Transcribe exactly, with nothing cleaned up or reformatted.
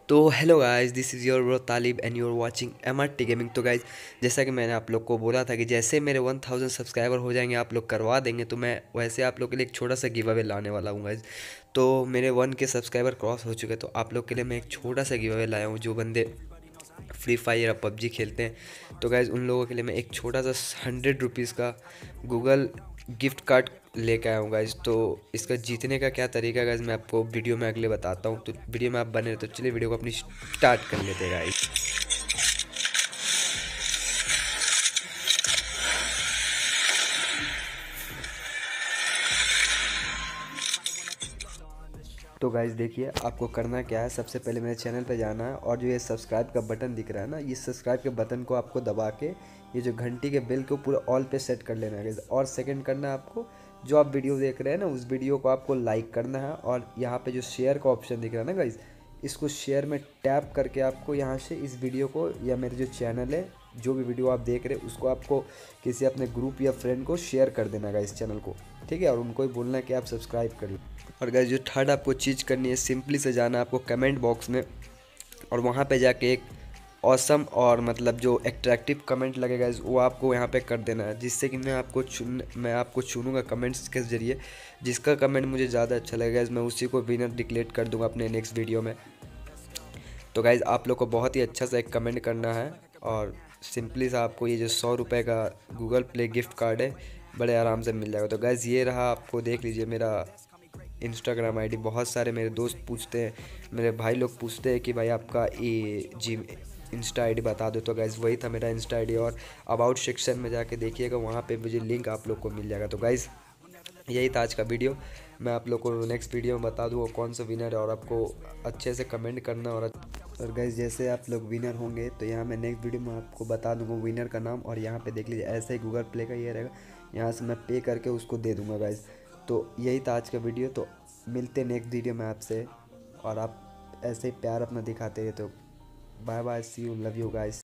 तो hello guys, this is your bro Talib and you are watching M R T gaming. तो guys, जैसा कि मैंने आप लोग को बोला था कि जैसे मेरे वन थाउजेंड सब्सक्राइबर हो जाएंगे, आप लोग करवा देंगे, तो मैं वैसे आप लोग के लिए एक छोटा सा गिव अवे लाने वाला हूँ गाइस। तो मेरे वन के सब्सक्राइबर क्रॉस हो चुके हैं, तो आप लोग के लिए मैं एक छोटा सा गिव अवे लाया हूँ। जो बंदे फ्री फायर या पबजी खेलते हैं, तो गाइज़ उन लोगों के लिए मैं एक छोटा सा हंड्रेड रुपीज़ का गूगल गिफ्ट कार्ड लेके आया हूँ गाइज़। तो इसका जीतने का क्या तरीका है गाइज़, मैं आपको वीडियो में अगले बताता हूँ। तो वीडियो में आप बने रहे, तो चलिए वीडियो को अपनी स्टार्ट कर लेते हैं गाइज़। तो गाइज़ देखिए, आपको करना क्या है। सबसे पहले मेरे चैनल पर जाना है और जो ये सब्सक्राइब का बटन दिख रहा है ना, ये सब्सक्राइब के बटन को आपको दबा के ये जो घंटी के बेल को पूरा ऑल पे सेट कर लेना है गाइज़। और सेकंड करना है आपको, जो आप वीडियो देख रहे हैं ना, उस वीडियो को आपको लाइक करना है। और यहाँ पे जो शेयर का ऑप्शन दिख रहा है ना गाइज़, इसको शेयर में टैप करके आपको यहाँ से इस वीडियो को, या मेरे जो चैनल है, जो भी वीडियो आप देख रहे हैं उसको आपको किसी अपने ग्रुप या फ्रेंड को शेयर कर देना गाइस, चैनल को, ठीक है। और उनको ही बोलना है कि आप सब्सक्राइब कर लो। और गाइस, जो थर्ड आपको चीज़ करनी है, सिंपली से जाना है आपको कमेंट बॉक्स में, और वहाँ पे जाके एक ऑसम और मतलब जो एट्रैक्टिव कमेंट लगेगा इस- वो आपको यहाँ पे कर देना है, जिससे कि मैं आपको चुन मैं आपको चुनूंगा कमेंट्स के ज़रिए। जिसका कमेंट मुझे ज़्यादा अच्छा लगेगा मैं उसी को विनर डिक्लेयर कर दूंगा अपने नेक्स्ट वीडियो में। तो गाइज़, आप लोग को बहुत ही अच्छा सा एक कमेंट करना है, और सिंपली सा आपको ये जो सौ रुपये का गूगल प्ले गिफ्ट कार्ड है, बड़े आराम से मिल जाएगा। तो गाइज़, ये रहा, आपको देख लीजिए मेरा इंस्टाग्राम आईडी। बहुत सारे मेरे दोस्त पूछते हैं, मेरे भाई लोग पूछते हैं कि भाई आपका ये जी इंस्टा आईडी बता दो। तो गाइज़, वही था मेरा इंस्टा आईडी। और अबाउट सेक्शन में जाके देखिएगा, वहाँ पे मुझे लिंक आप लोग को मिल जाएगा। तो गाइज़, यही था आज का वीडियो। मैं आप लोग को नेक्स्ट वीडियो में बता दूँ कौन सा विनर है, और आपको अच्छे से कमेंट करना। और और गाइज, जैसे आप लोग विनर होंगे तो यहाँ मैं नेक्स्ट वीडियो में आपको बता दूंगा विनर का नाम। और यहाँ पे देख लीजिए, ऐसे ही गूगल प्ले का ये रहेगा, यहाँ से मैं पे करके उसको दे दूंगा गाइज। तो यही था आज का वीडियो। तो मिलते नेक्स्ट वीडियो में आपसे, और आप ऐसे ही प्यार अपना दिखाते रहे। तो bye bye, see you, love you guys.